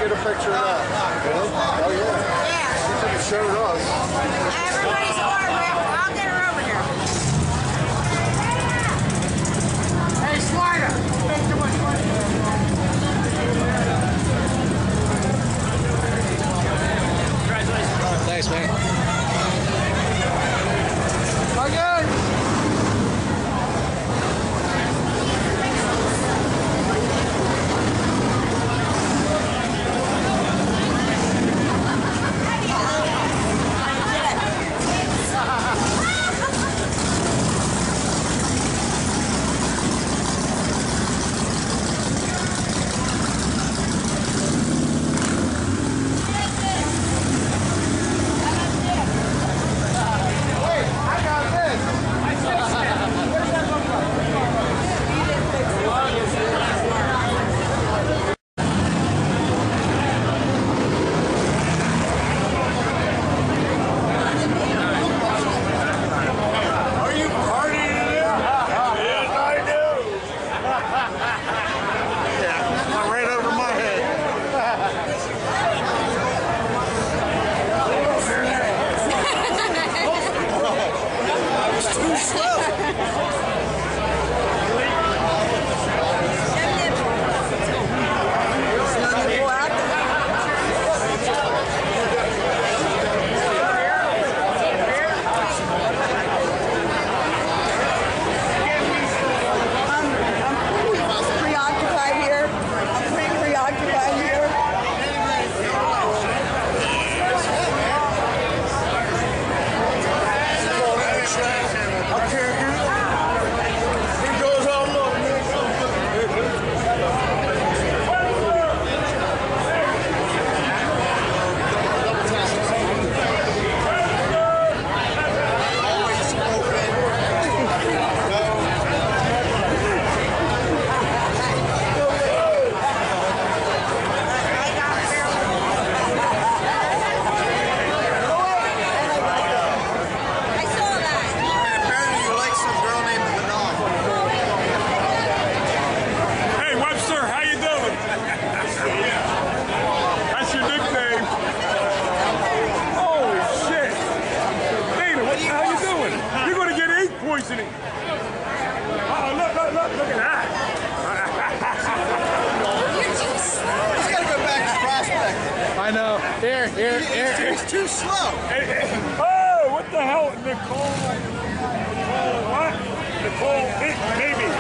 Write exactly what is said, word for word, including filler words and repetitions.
get a picture of that? Really? Oh, yeah. Yeah. She could have showed us. Everybody's autograph. I'll get her over here. Hey, Slider. Thank you much money. Congratulations. Thanks, man. Again. Poisoning. Oh, look, look, look, look at that. You're too slow. He's got to go back to Prospect. I know. Here, here, here. He's too slow. Hey, hey. Oh, what the hell? Nicole. Nicole what? Nicole, it, maybe.